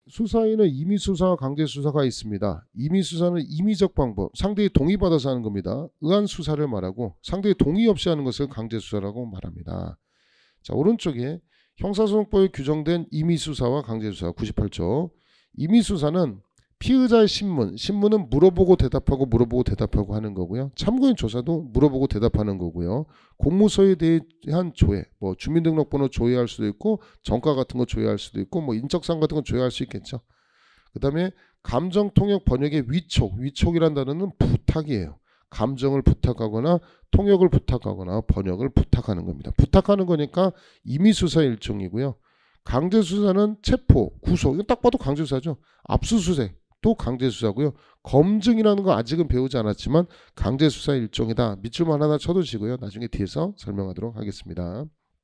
수사에는 임의수사와 강제수사가 있습니다. 임의수사는 임의적 방법, 상대의 동의받아서 하는 겁니다. 의안수사를 말하고 상대의 동의 없이 하는 것을 강제수사라고 말합니다. 자, 오른쪽에 형사소송법에 규정된 임의수사와 강제수사 98조. 임의수사는 피의자의 신문은 물어보고 대답하고 하는 거고요. 참고인 조사도 물어보고 대답하는 거고요. 공무서에 대한 조회, 뭐 주민등록번호 조회할 수도 있고 정가 같은 거 조회할 수도 있고 뭐 인적사항 같은 거 조회할 수 있겠죠. 그 다음에 감정통역 번역의 위촉이란 단어는 부탁이에요. 감정을 부탁하거나 통역을 부탁하거나 번역을 부탁하는 겁니다. 부탁하는 거니까 임의수사의 일종이고요. 강제수사는 체포, 구속, 이건 딱 봐도 강제수사죠. 압수수색 또 강제수사고요. 검증이라는 거 아직은 배우지 않았지만 강제수사의 일종이다. 밑줄만 하나 쳐두시고요. 나중에 뒤에서 설명하도록 하겠습니다.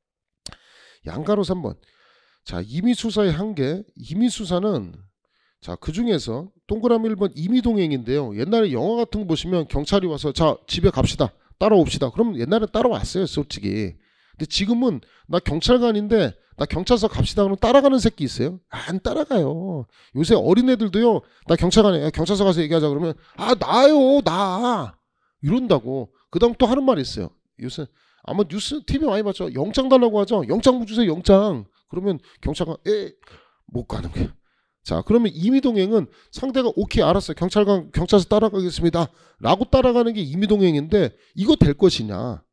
양가로 3번. 자, 임의수사의 한계. 임의수사는 자, 그 중에서 동그라미 1번 임의동행인데요. 옛날에 영화 같은 거 보시면 경찰이 와서 자, 집에 갑시다. 따라옵시다. 그럼 옛날에 따라왔어요, 솔직히. 근데 지금은 나 경찰관인데 나 경찰서 갑시다 그러면 따라가는 새끼 있어요? 안 따라가요. 요새 어린애들도요. 나 경찰관이야. 경찰서 가서 얘기하자 그러면 아 나요 나 이런다고. 그 다음 또 하는 말이 있어요. 요새 아마 뉴스 TV 많이 봤죠. 영장 달라고 하죠. 영장 주세요 영장. 그러면 경찰관 못 가는 거야. 자, 그러면 임의동행은 상대가 오케이 알았어요. 경찰서 따라가겠습니다 라고 따라가는 게 임의동행인데 이거 될 것이냐.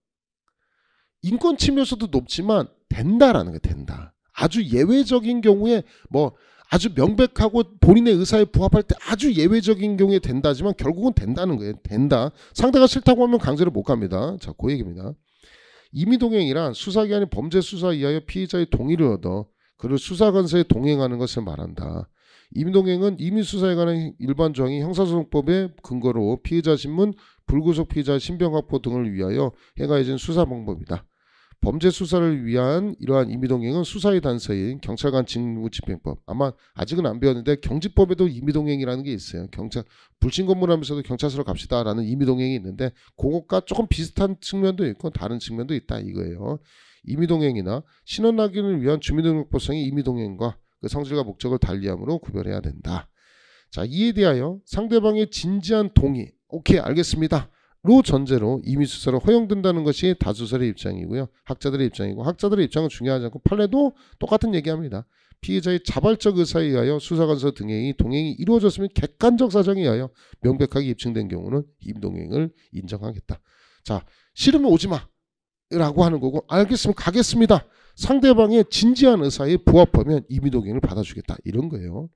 인권 침해수도 높지만 된다라는 게 된다. 아주 예외적인 경우에 뭐 아주 명백하고 본인의 의사에 부합할 때 아주 예외적인 경우에 된다지만 결국은 된다는 거예요. 된다. 상대가 싫다고 하면 강제로 못 갑니다. 자, 그 얘기입니다. 임의동행이란 수사기관이 범죄 수사에 의하여 피의자의 동의를 얻어 그를 수사관서에 동행하는 것을 말한다. 임의동행은 임의수사에 관한 일반 조항이 형사소송법의 근거로 피의자 신문, 불구속 피의자의 신병 확보 등을 위하여 행하여진 수사 방법이다. 범죄 수사를 위한 이러한 임의동행은 수사의 단서인 경찰관 직무집행법. 아마 아직은 안 배웠는데 경직법에도 임의동행이라는 게 있어요. 경찰 불신 검문하면서도 경찰서로 갑시다라는 임의동행이 있는데 그것과 조금 비슷한 측면도 있고 다른 측면도 있다 이거예요. 임의동행이나 신원 확인을 위한 주민등록법상의 임의동행과 그 성질과 목적을 달리함으로 구별해야 된다. 자, 이에 대하여 상대방의 진지한 동의, 오케이 알겠습니다. 로 전제로 임의수사로 허용된다는 것이 다수설의 입장이고요. 학자들의 입장이고 학자들의 입장은 중요하지 않고 판례도 똑같은 얘기합니다. 피해자의 자발적 의사에 의하여 수사관서 등의 동행이 이루어졌으면 객관적 사정에 의하여 명백하게 입증된 경우는 임동행을 인정하겠다. 자, 싫으면 오지마 라고 하는 거고 알겠으면 가겠습니다. 상대방의 진지한 의사에 부합하면 임의동행을 받아주겠다 이런 거예요.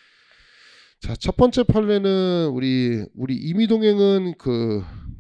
자, 첫 번째 판례는 우리 임의동행은 그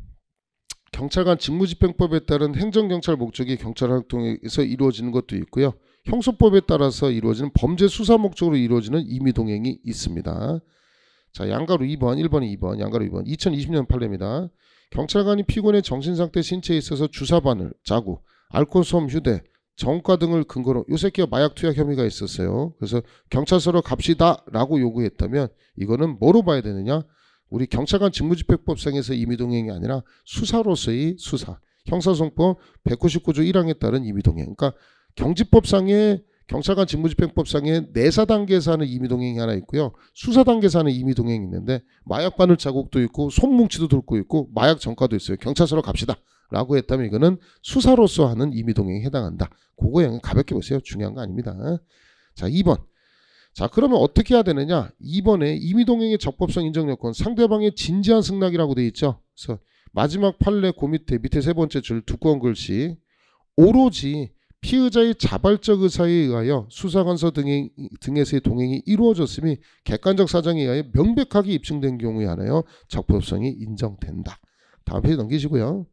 경찰관 직무집행법에 따른 행정경찰 목적의 경찰활동에서 이루어지는 것도 있고요. 형소법에 따라서 이루어지는 범죄 수사 목적으로 이루어지는 임의동행이 있습니다. 자, 양가로 2번, 1번이 2번, 양가로 2번. 2020년 판례입니다. 경찰관이 피고인의 정신상태 신체에 있어서 주사바늘, 자국, 알코올솜, 휴대, 정가 등을 근거로 요 새끼가 마약 투약 혐의가 있었어요. 그래서 경찰서로 갑시다 라고 요구했다면 이거는 뭐로 봐야 되느냐. 우리 경찰관 직무집행법상에서 임의동행이 아니라 수사로서의 수사. 형사소송법 199조 1항에 따른 임의동행. 그러니까 경직법상의 경찰관 직무집행법상의 내사 단계에서 하는 임의동행이 하나 있고요. 수사 단계에서 하는 임의동행이 있는데 마약 바늘 자국도 있고 손뭉치도 돌고 있고 마약 정가도 있어요. 경찰서로 갑시다 라고 했다면 이거는 수사로서 하는 임의동행에 해당한다. 그거 그냥 가볍게 보세요. 중요한 거 아닙니다. 자, 2번. 자, 그러면 어떻게 해야 되느냐. 2번에 임의동행의 적법성 인정 요건 상대방의 진지한 승낙이라고 되어 있죠. 그래서 마지막 판례 그 밑에 세 번째 줄 두꺼운 글씨 오로지 피의자의 자발적 의사에 의하여 수사관서 등에서의 동행이 이루어졌음이 객관적 사정에 의하여 명백하게 입증된 경우에 한하여 적법성이 인정된다. 다음 페이지 넘기시고요.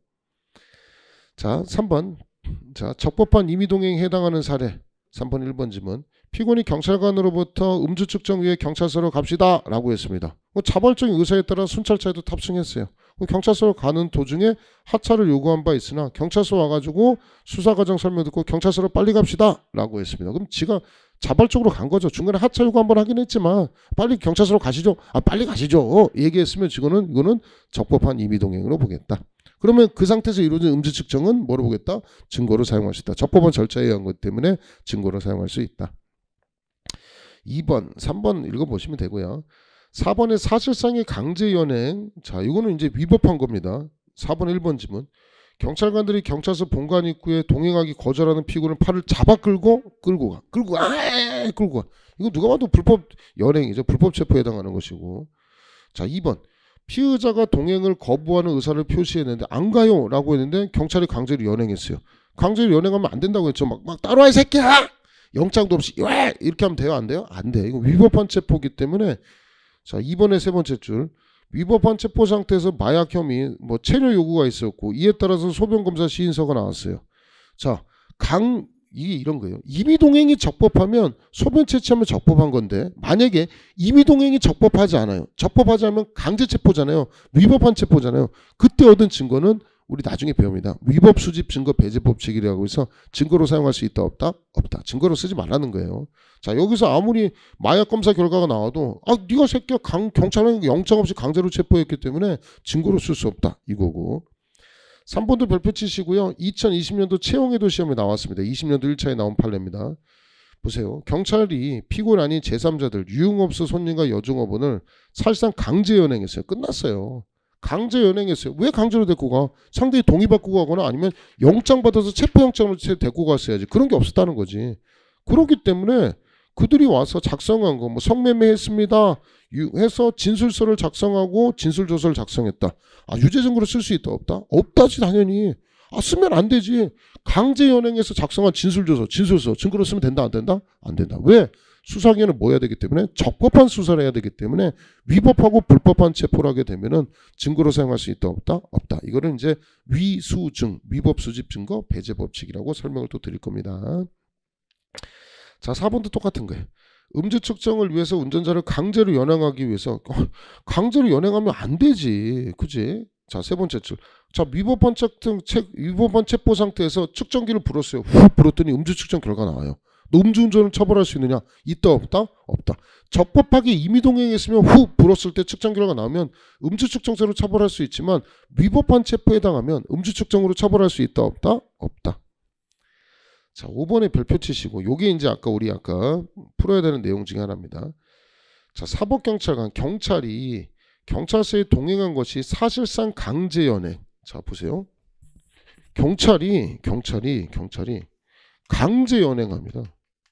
자, 3번. 자, 적법한 임의동행에 해당하는 사례. 3번 1번 지문. 피고인이 경찰관으로부터 음주 측정 위해 경찰서로 갑시다 라고 했습니다. 자발적인 의사에 따라 순찰차에도 탑승했어요. 경찰서로 가는 도중에 하차를 요구한 바 있으나 경찰서 와가지고 수사과정 설명 듣고 경찰서로 빨리 갑시다 라고 했습니다. 그럼 지가 자발적으로 간 거죠. 중간에 하차 요구 한번 하긴 했지만 빨리 경찰서로 가시죠. 빨리 가시죠. 얘기했으면 이거는 적법한 임의동행으로 보겠다. 그러면 그 상태에서 이루어진 음주 측정은 뭐로 보겠다? 증거로 사용할 수 있다. 적법한 절차에 의한 것 때문에 증거로 사용할 수 있다. 2번, 3번 읽어보시면 되고요. 4번에 사실상의 강제 연행. 자, 이거는 이제 위법한 겁니다. 4번 1번 지문. 경찰관들이 경찰서 본관 입구에 동행하기 거절하는 피고는 팔을 잡아 끌고 가. 이거 누가 봐도 불법 연행이죠. 불법 체포에 해당하는 것이고. 자, 2번. 피의자가 동행을 거부하는 의사를 표시했는데 안 가요 라고 했는데 경찰이 강제로 연행했어요. 강제로 연행하면 안 된다고 했죠. 막 따라와 이 새끼야! 영장도 없이 왜! 이렇게 하면 돼요? 안 돼요? 안 돼. 이거 위법한 체포기 때문에. 자, 2번의 세 번째 줄. 위법한 체포 상태에서 마약 혐의, 체류 요구가 있었고 이에 따라서 소변검사 시인서가 나왔어요. 자, 이게 이런 거예요. 임의동행이 적법하면 소변 채취하면 적법한 건데 만약에 임의동행이 적법하지 않아요. 적법하지 않으면 강제 체포잖아요. 위법한 체포잖아요. 그때 얻은 증거는 우리 나중에 배웁니다. 위법 수집 증거 배제 법칙이라고 해서 증거로 사용할 수 있다 없다? 없다. 증거로 쓰지 말라는 거예요. 자, 여기서 아무리 마약 검사 결과가 나와도 네가 새끼야 경찰은 영장 없이 강제로 체포했기 때문에 증거로 쓸 수 없다 이거고. 3번도 별표 치시고요. 2020년도 채용해도 시험에 나왔습니다. 20년도 1차에 나온 판례입니다. 보세요. 경찰이 피고는 아닌 제3자들 유흥업소 손님과 여중업원을 사실상 강제 연행했어요. 끝났어요. 강제 연행했어요. 왜 강제로 데리고 가? 상대히 동의받고 가거나 아니면 영장 받아서 체포영장으로 데리고 갔어야지. 그런 게 없었다는 거지. 그렇기 때문에 그들이 와서 작성한 거 성매매했습니다 해서 진술서를 작성하고 진술조서를 작성했다. 유죄 증거로 쓸 수 있다 없다? 없다지 당연히. 쓰면 안 되지. 강제 연행해서 작성한 진술조서 진술서 증거로 쓰면 된다 안 된다? 안 된다. 왜? 수사기관은 뭐 해야 되기 때문에 적법한 수사를 해야 되기 때문에 위법하고 불법한 체포를 하게 되면은 증거로 사용할 수 있다 없다? 없다. 이거는 이제 위수증 위법 수집 증거 배제 법칙이라고 설명을 또 드릴 겁니다. 자, 4번도 똑같은 거예요. 음주 측정을 위해서 운전자를 강제로 연행하기 위해서 강제로 연행하면 안 되지. 그지? 자, 세 번째 줄. 자, 위법한 체포 상태에서 측정기를 불었어요. 훅 불었더니 음주 측정 결과 나와요. 너 음주운전을 처벌할 수 있느냐? 있다 없다? 없다. 적법하게 임의동행했으면 훅 불었을 때 측정 결과가 나오면 음주 측정죄로 처벌할 수 있지만 위법한 체포에 해당하면 음주 측정으로 처벌할 수 있다 없다? 없다. 자, 5번에 별표 치시고 요게 이제 우리 아까 풀어야 되는 내용 중에 하나입니다. 자, 사법경찰관 경찰이 경찰서에 동행한 것이 사실상 강제 연행. 자, 보세요. 경찰이 강제 연행합니다.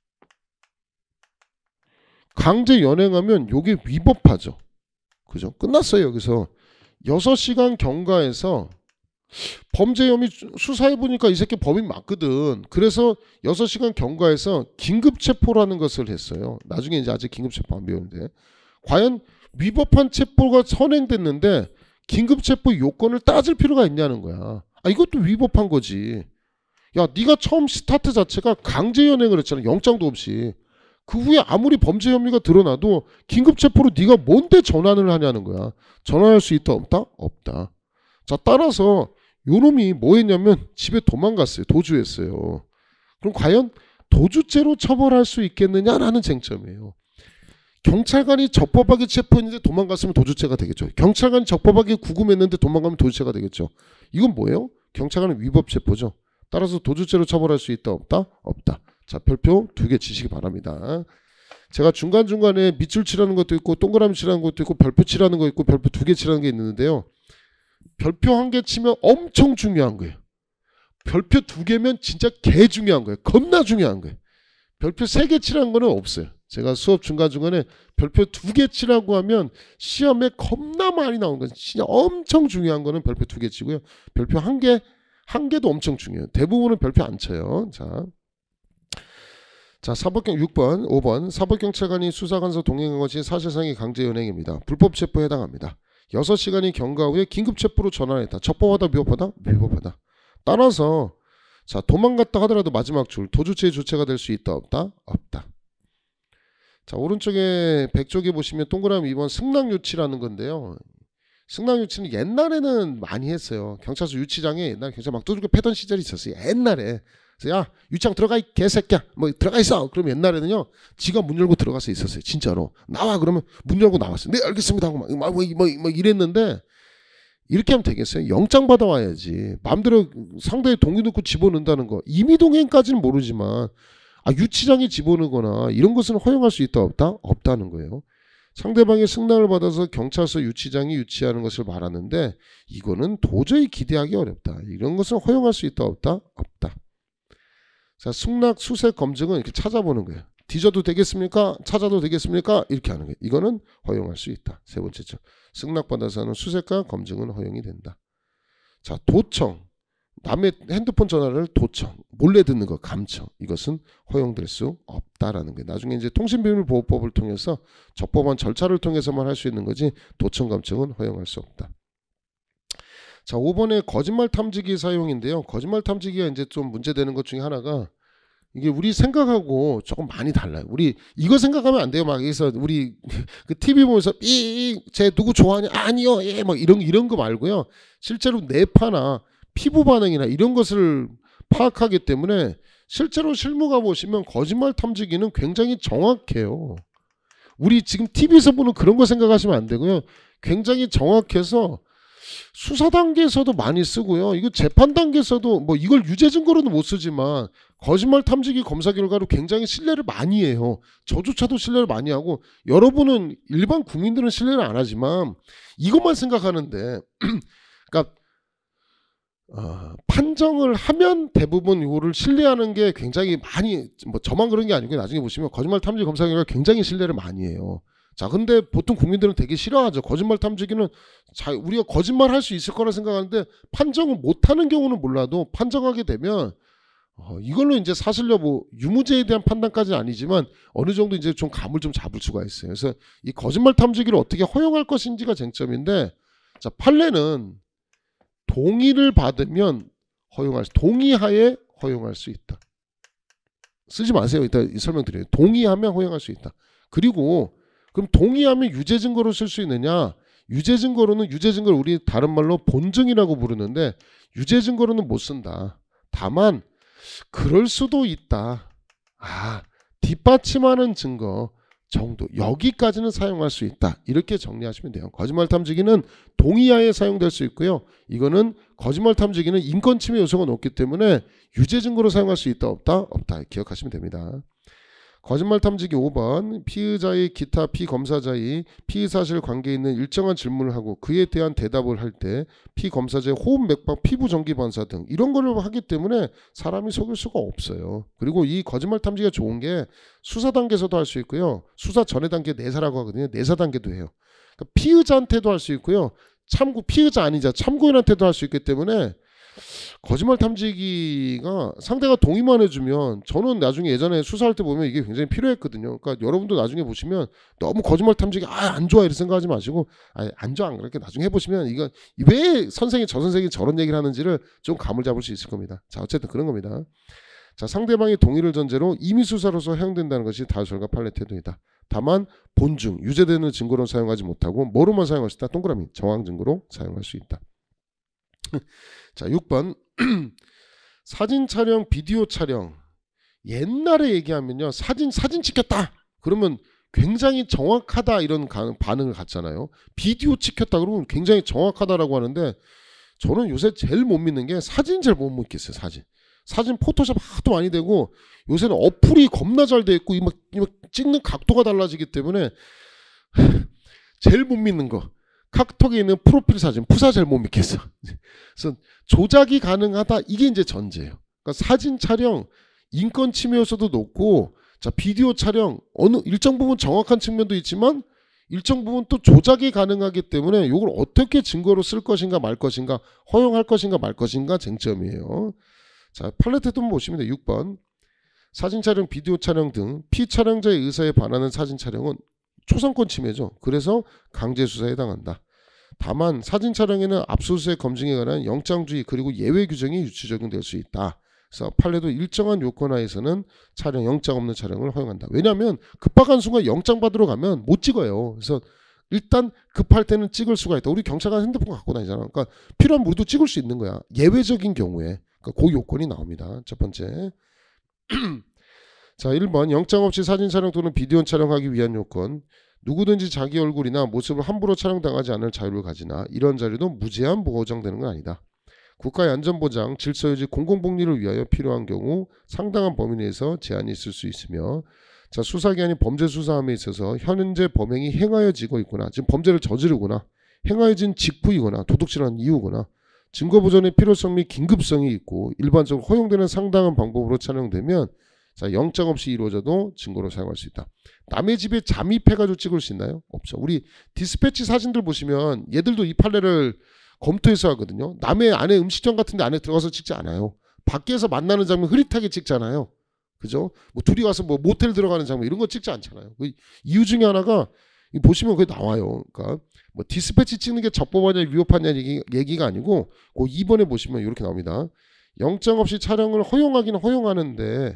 강제 연행하면 요게 위법하죠. 그죠? 끝났어요. 여기서 6시간 경과에서 범죄 혐의 수사해보니까 이 새끼 범인 맞거든. 그래서 6시간 경과에서 긴급체포라는 것을 했어요. 나중에 이제 아직 긴급체포 안 배우는데 과연 위법한 체포가 선행됐는데 긴급체포 요건을 따질 필요가 있냐는 거야. 이것도 위법한 거지. 야, 네가 처음 스타트 자체가 강제 연행을 했잖아. 영장도 없이. 그 후에 아무리 범죄 혐의가 드러나도 긴급체포로 네가 뭔데 전환을 하냐는 거야. 전환할 수 있다 없다? 없다. 자, 따라서 요놈이 뭐 했냐면 집에 도망갔어요. 도주했어요. 그럼 과연 도주죄로 처벌할 수 있겠느냐라는 쟁점이에요. 경찰관이 적법하게 체포했는데 도망갔으면 도주죄가 되겠죠. 경찰관이 적법하게 구금했는데 도망가면 도주죄가 되겠죠. 이건 뭐예요? 경찰관은 위법 체포죠. 따라서 도주죄로 처벌할 수 있다 없다? 없다. 자, 별표 2개 치시기 바랍니다. 제가 중간중간에 밑줄 칠하는 것도 있고 동그라미 칠하는 것도 있고 별표 칠하는 거 있고 별표 2개 칠하는 게 있는데요. 별표 1개 치면 엄청 중요한 거예요. 별표 2개면 진짜 개 중요한 거예요. 겁나 중요한 거예요. 별표 3개 칠한 거는 없어요. 제가 수업 중간중간에 별표 2개 치라고 하면 시험에 겁나 많이 나오는 거예요. 진짜 엄청 중요한 거는 별표 2개 치고요. 별표 1개도 엄청 중요해요. 대부분은 별표 안 쳐요. 자, 6번, 5번 사법경찰관이 수사관서 동행한 것이 사실상의 강제 연행입니다. 불법 체포에 해당합니다. 6시간이 경과 후에 긴급체포로 전환했다. 적법하다 위법하다? 위법하다. 따라서 자, 도망갔다 하더라도 마지막 줄 도주죄의 주체가 될 수 있다 없다? 없다. 자, 오른쪽에 백쪽에 보시면 동그라미 2번 승낙유치라는 건데요. 승낙유치는 옛날에는 많이 했어요. 경찰서 유치장에 옛날 경찰 막 두들겨 패던 시절이 있었어요. 옛날에. 그래서 야, 유치장 들어가 이 개새끼야. 들어가 있어. 그럼 옛날에는요. 지가 문 열고 들어가서 있었어요. 진짜로. 나와 그러면 문 열고 나왔어요. 네, 알겠습니다 하고 막 이랬는데 이렇게 하면 되겠어요? 영장 받아와야지. 마음대로 상대의 동의 넣고 집어넣는다는 거. 임의동행까지는 모르지만 유치장에 집어넣거나 이런 것은 허용할 수 있다 없다? 없다는 거예요. 상대방의 승낙을 받아서 경찰서 유치장이 유치하는 것을 말하는데 이거는 도저히 기대하기 어렵다. 이런 것은 허용할 수 있다 없다? 없다. 자, 승낙 수색 검증은 이렇게 찾아보는 거예요. 뒤져도 되겠습니까? 찾아도 되겠습니까? 이렇게 하는 거예요. 이거는 허용할 수 있다. 세 번째죠. 승낙받아서 하는 수색과 검증은 허용이 된다. 자, 도청. 남의 핸드폰 전화를 도청, 몰래 듣는 거 감청. 이것은 허용될 수 없다라는 거예요. 나중에 이제 통신비밀보호법을 통해서 적법한 절차를 통해서만 할 수 있는 거지 도청 감청은 허용할 수 없다. 자, 5번에 거짓말 탐지기 사용인데요. 거짓말 탐지기가 이제 좀 문제되는 것 중에 하나가 이게 우리 생각하고 조금 많이 달라요. 우리 이거 생각하면 안 돼요. 막 여기서 우리 그 TV 보면서 쟤 누구 좋아하냐? 아니요. 예, 막 이런 거 말고요. 실제로 뇌파나 피부 반응이나 이런 것을 파악하기 때문에 실제로 실무가 보시면 거짓말 탐지기는 굉장히 정확해요. 우리 지금 TV에서 보는 그런 거 생각하시면 안 되고요. 굉장히 정확해서 수사 단계에서도 많이 쓰고요. 이거 재판 단계에서도 뭐 이걸 유죄 증거로는 못 쓰지만 거짓말 탐지기 검사 결과로 굉장히 신뢰를 많이 해요. 저조차도 신뢰를 많이 하고 여러분은 일반 국민들은 신뢰를 안 하지만 이것만 생각하는데 그러니까 판정을 하면 대부분 이거를 신뢰하는 게 굉장히 많이 뭐 저만 그런 게 아니고 나중에 보시면 거짓말 탐지기 검사 결과 굉장히 신뢰를 많이 해요. 자, 근데 보통 국민들은 되게 싫어하죠. 거짓말 탐지기는 우리가 거짓말 할 수 있을 거라 생각하는데 판정을 못하는 경우는 몰라도 판정하게 되면 이걸로 이제 사실 여부 유무죄에 대한 판단까지는 아니지만 어느 정도 이제 좀 감을 좀 잡을 수가 있어요. 그래서 이 거짓말 탐지기를 어떻게 허용할 것인지가 쟁점인데, 자, 판례는 동의를 받으면 동의하에 허용할 수 있다. 쓰지 마세요. 이따 설명드려요. 동의하면 허용할 수 있다. 그리고 그럼 동의하면 유죄 증거로 쓸 수 있느냐? 유죄 증거로는 우리 다른 말로 본증이라고 부르는데 유죄 증거로는 못 쓴다. 다만 그럴 수도 있다. 뒷받침하는 증거 정도 여기까지는 사용할 수 있다. 이렇게 정리하시면 돼요. 거짓말 탐지기는 동의하에 사용될 수 있고요. 이거는 거짓말 탐지기는 인권 침해 요소가 높기 때문에 유죄 증거로 사용할 수 있다 없다? 없다. 기억하시면 됩니다. 거짓말 탐지기 5번 피의자의 기타 피검사자의 피의사실 관계에 있는 일정한 질문을 하고 그에 대한 대답을 할 때 피검사자의 호흡 맥박 피부 전기 반사 등 이런 거를 하기 때문에 사람이 속일 수가 없어요. 그리고 이 거짓말 탐지기가 좋은 게 수사 단계에서도 할 수 있고요. 수사 전의 단계 내사라고 하거든요. 내사 단계도 해요. 그러니까 피의자한테도 할 수 있고요. 피의자 아니자 참고인한테도 할 수 있기 때문에 거짓말 탐지기가 상대가 동의만 해주면 저는 나중에 예전에 수사할 때 보면 이게 굉장히 필요했거든요. 그러니까 여러분도 나중에 보시면 너무 거짓말 탐지기 안 좋아 이렇게 생각하지 마시고 안 좋아 안 그렇게 나중에 해보시면 이거 왜 선생이 저 선생이 저런 얘기를 하는지를 좀 감을 잡을 수 있을 겁니다. 자, 어쨌든 그런 겁니다. 자, 상대방의 동의를 전제로 임의 수사로서 허용된다는 것이 다수설과 판례 태도이다. 다만 본증 유죄되는 증거로 사용하지 못하고 뭐로만 사용할 수 있다? 동그라미 정황 증거로 사용할 수 있다. 자, 6번 사진 촬영, 비디오 촬영. 옛날에 얘기하면요, 사진 찍혔다 그러면 굉장히 정확하다 이런 반응을 갖잖아요. 비디오 찍혔다 그러면 굉장히 정확하다라고 하는데 저는 요새 제일 못 믿는 게 사진 잘 못 믿겠어요. 사진 포토샵 하도 많이 되고 요새는 어플이 겁나 잘 돼 있고 막 찍는 각도가 달라지기 때문에 제일 못 믿는 거 카톡에 있는 프로필 사진 푸사 잘 못 믿겠어. 그래서 조작이 가능하다 이게 이제 전제예요. 그러니까 사진 촬영 인권 침해 요소도 높고, 자, 비디오 촬영 어느 일정 부분 정확한 측면도 있지만 일정 부분 또 조작이 가능하기 때문에 이걸 어떻게 증거로 쓸 것인가 말 것인가 허용할 것인가 말 것인가 쟁점이에요. 자, 판례 태도 보시면 돼요. 6번 사진 촬영, 비디오 촬영 등 피촬영자의 의사에 반하는 사진 촬영은 초상권 침해죠. 그래서 강제 수사에 해당한다. 다만 사진 촬영에는 압수수색 검증에 관한 영장주의 그리고 예외 규정이 유치 적용될 수 있다. 그래서 판례도 일정한 요건 하에서는 촬영 영장 없는 촬영을 허용한다. 왜냐하면 급박한 순간 영장 받으러 가면 못 찍어요. 그래서 일단 급할 때는 찍을 수가 있다. 우리 경찰관 핸드폰 갖고 다니잖아. 그러니까 필요하면 우리도 찍을 수 있는 거야. 예외적인 경우에 그러니까 그 요건이 나옵니다. 첫 번째. 자, 1번 영장 없이 사진 촬영 또는 비디오 촬영하기 위한 요건. 누구든지 자기 얼굴이나 모습을 함부로 촬영당하지 않을 자유를 가지나 이런 자유도 무제한 보장되는 건 아니다. 국가의 안전보장, 질서유지, 공공복리를 위하여 필요한 경우 상당한 범위 내에서 제한이 있을 수 있으며, 자, 수사기관이 범죄 수사함에 있어서 현재 범행이 행하여지고 있거나 지금 범죄를 저지르거나 행하여진 직후이거나 도둑질한 이유거나 증거 보존의 필요성 및 긴급성이 있고 일반적으로 허용되는 상당한 방법으로 촬영되면, 자, 영장 없이 이루어져도 증거로 사용할 수 있다. 남의 집에 잠입해가지고 찍을 수 있나요? 없죠. 우리 디스패치 사진들 보시면 얘들도 이 판례를 검토해서 하거든요. 남의 안에 음식점 같은 데 안에 들어가서 찍지 않아요. 밖에서 만나는 장면 흐릿하게 찍잖아요. 그죠? 뭐 둘이 가서 뭐 모텔 들어가는 장면 이런 거 찍지 않잖아요. 그 이유 중에 하나가 보시면 그게 나와요. 그러니까 뭐 디스패치 찍는 게 적법하냐 위법하냐 얘기가 아니고 그 2번에 보시면 이렇게 나옵니다. 영장 없이 촬영을 허용하기는 허용하는데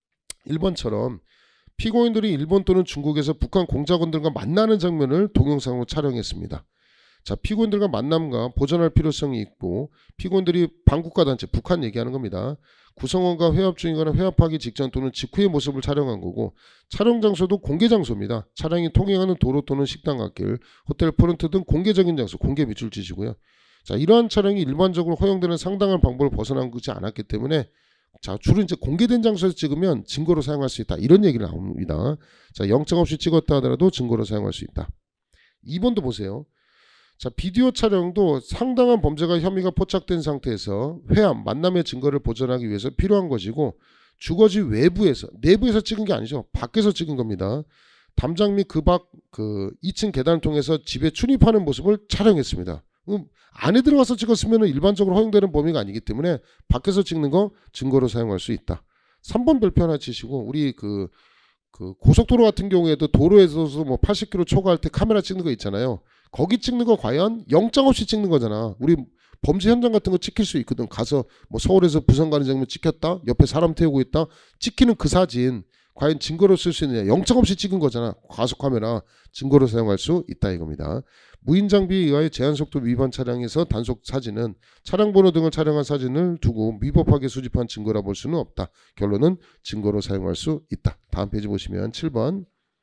1번처럼 피고인들이 일본 또는 중국에서 북한 공작원들과 만나는 장면을 동영상으로 촬영했습니다. 자, 피고인들과 만남과 보존할 필요성이 있고 피고인들이 반국가 단체 북한 얘기하는 겁니다. 구성원과 회합 중이거나 회합하기 직전 또는 직후의 모습을 촬영한 거고, 촬영 장소도 공개 장소입니다. 차량이 통행하는 도로 또는 식당 앞길, 호텔 프런트 등 공개적인 장소, 공개 밑줄 치시고요. 자, 이러한 촬영이 일반적으로 허용되는 상당한 방법을 벗어난 것이 않았기 때문에, 자, 주로 이제 공개된 장소에서 찍으면 증거로 사용할 수 있다, 이런 얘기를 나옵니다. 자, 영장 없이 찍었다 하더라도 증거로 사용할 수 있다. 2번도 보세요. 자, 비디오 촬영도 상당한 범죄가 혐의가 포착된 상태에서 회함, 만남의 증거를 보존하기 위해서 필요한 것이고, 주거지 외부에서, 내부에서 찍은 게 아니죠. 밖에서 찍은 겁니다. 담장 및 그 밖 2층 계단을 통해서 집에 출입하는 모습을 촬영했습니다. 안에 들어가서 찍었으면 일반적으로 허용되는 범위가 아니기 때문에 밖에서 찍는 거 증거로 사용할 수 있다. 3번 별표 하나 치시고, 우리 그 고속도로 같은 경우에도 도로에서도 뭐 80km 초과할 때 카메라 찍는 거 있잖아요. 거기 찍는 거 과연 영장 없이 찍는 거잖아. 우리 범죄 현장 같은 거 찍힐 수 있거든. 가서 뭐 서울에서 부산 가는 장면 찍혔다, 옆에 사람 태우고 있다, 찍히는 그 사진 과연 증거로 쓸 수 있느냐. 영장 없이 찍은 거잖아. 과속 카메라 증거로 사용할 수 있다 이겁니다. 무인 장비에 의하여 제한속도 위반 차량에서 단속 사진은 차량 번호 등을 촬영한 사진을 두고 위법하게 수집한 증거라 볼 수는 없다. 결론은 증거로 사용할 수 있다. 다음 페이지 보시면 7번.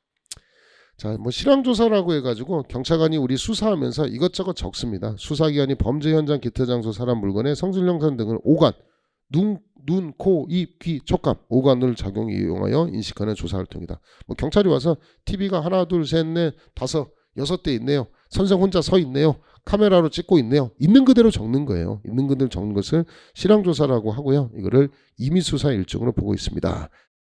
자, 뭐 실황조사라고 해가지고 경찰관이 우리 수사하면서 이것저것 적습니다. 수사기관이 범죄 현장, 기타 장소, 사람, 물건의 성질 형상 등을 오간, 눈, 코, 입, 귀, 촉감, 오간을 작용 이용하여 인식하는 조사 활동이다. 뭐 경찰이 와서 TV가 하나, 둘, 셋, 넷, 다섯, 6대 있네요. 선생 혼자 서 있네요. 카메라로 찍고 있네요. 있는 그대로 적는 거예요. 있는 그대로 적는 것을 실황조사라고 하고요. 이거를 임의수사 일종으로 보고 있습니다.